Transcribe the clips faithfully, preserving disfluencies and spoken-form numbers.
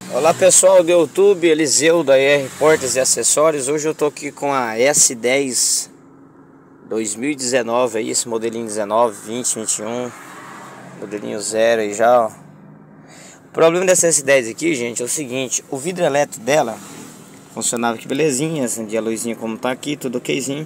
Olá pessoal do YouTube, Eliseu da E R Portas e Acessórios. Hoje eu tô aqui com a S dez dois mil e dezenove aí, esse modelinho dezenove, vinte, vinte e um, modelinho zero aí já, ó. O problema dessa S dez aqui, gente, é o seguinte: o vidro elétrico dela funcionava aqui belezinha, acendia a luzinha como tá aqui, tudo okzinho.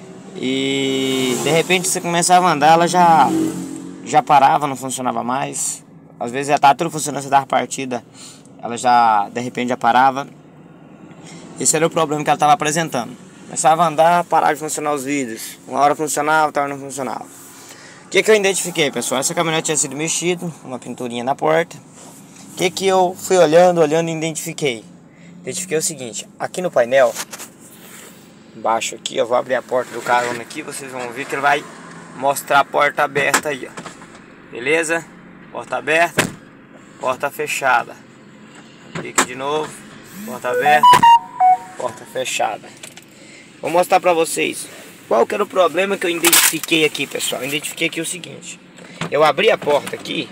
E de repente você começava a andar, ela já já parava, não funcionava mais. Às vezes já tá tudo funcionando, você dava partida, ela já de repente já parava. Esse era o problema que ela estava apresentando. Começava a andar, parava de funcionar os vidros. Uma hora funcionava, outra hora não funcionava. O que que eu identifiquei, pessoal? Essa caminhonete tinha sido mexida, uma pinturinha na porta. O que que eu fui olhando, olhando e identifiquei? Identifiquei o seguinte: aqui no painel, embaixo aqui, eu vou abrir a porta do carro aqui, vocês vão ver que ele vai mostrar a porta aberta aí, ó. Beleza? Porta aberta, porta fechada. Aqui de novo, porta aberta, porta fechada. Vou mostrar pra vocês qual que era o problema que eu identifiquei aqui, pessoal. Eu identifiquei aqui o seguinte: eu abri a porta aqui,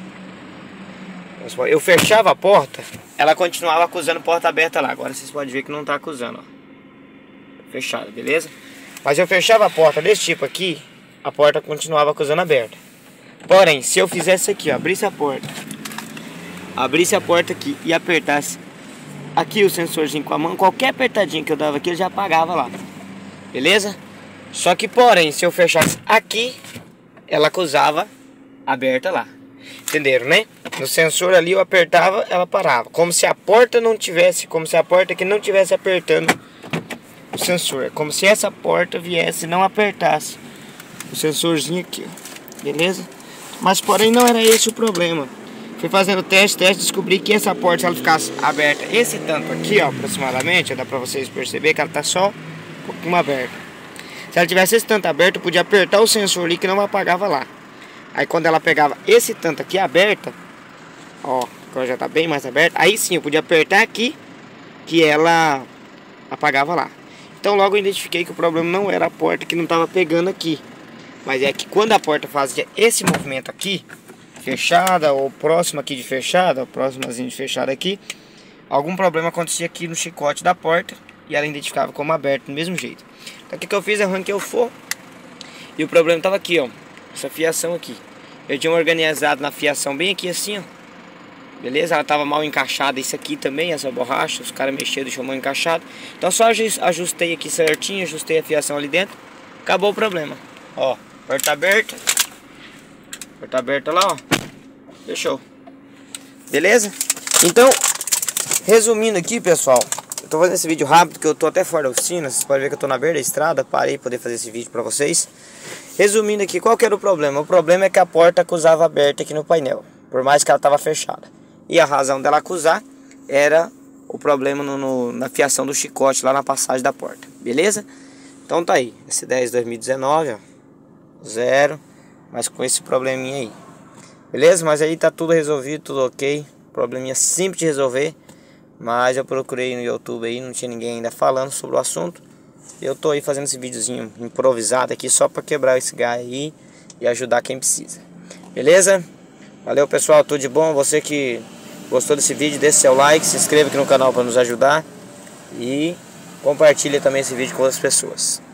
eu fechava a porta, ela continuava acusando porta aberta lá. Agora vocês podem ver que não tá acusando, ó. Fechada, beleza? Mas eu fechava a porta desse tipo aqui, a porta continuava acusando aberta. Porém, se eu fizesse aqui, ó, abrisse a porta, abrisse a porta aqui e apertasse aqui o sensorzinho com a mão, qualquer apertadinha que eu dava aqui, ele já apagava lá. Beleza? Só que, porém, se eu fechasse aqui, ela acusava aberta lá. Entenderam, né? No sensor ali eu apertava, ela parava. Como se a porta não tivesse, como se a porta aqui não tivesse apertando o sensor. Como se essa porta viesse e não apertasse o sensorzinho aqui, ó. Beleza? Mas, porém, não era esse o problema. Fui fazendo teste, teste, descobri que essa porta, se ela ficasse aberta esse tanto aqui, ó, aproximadamente, dá pra vocês perceber que ela tá só um pouquinho aberta. Se ela tivesse esse tanto aberto, eu podia apertar o sensor ali que não apagava lá. Aí quando ela pegava esse tanto aqui aberta, ó, agora já tá bem mais aberta, aí sim eu podia apertar aqui que ela apagava lá. Então logo eu identifiquei que o problema não era a porta que não tava pegando aqui, mas é que quando a porta fazia esse movimento aqui, fechada ou próxima aqui de fechada, próximazinho de fechada aqui, algum problema acontecia aqui no chicote da porta e ela identificava como aberto do mesmo jeito. Então o que que eu fiz? Arranquei o forro e o problema estava aqui, ó, essa fiação aqui. Eu tinha organizado na fiação bem aqui assim, ó. Beleza? Ela estava mal encaixada, isso aqui também, essa borracha, os caras mexeram, deixou mal encaixado. Então só ajustei aqui certinho, ajustei a fiação ali dentro, acabou o problema. Ó, porta aberta, porta aberta lá, ó, fechou. Beleza? Então, resumindo aqui, pessoal, eu tô fazendo esse vídeo rápido, porque eu tô até fora da oficina. Vocês podem ver que eu tô na beira da estrada, parei para poder fazer esse vídeo pra vocês. Resumindo aqui, qual que era o problema? O problema é que a porta acusava aberta aqui no painel, por mais que ela tava fechada. E a razão dela acusar era o problema no, no, na fiação do chicote lá na passagem da porta. Beleza? Então tá aí, S dez dois mil e dezenove, ó, zero, mas com esse probleminha aí. Beleza? Mas aí tá tudo resolvido, tudo ok. Probleminha simples de resolver. Mas eu procurei no YouTube aí, não tinha ninguém ainda falando sobre o assunto. Eu tô aí fazendo esse videozinho improvisado aqui só pra quebrar esse galho aí e ajudar quem precisa. Beleza? Valeu, pessoal, tudo de bom. Você que gostou desse vídeo, deixe seu like, se inscreva aqui no canal para nos ajudar. E compartilha também esse vídeo com outras pessoas.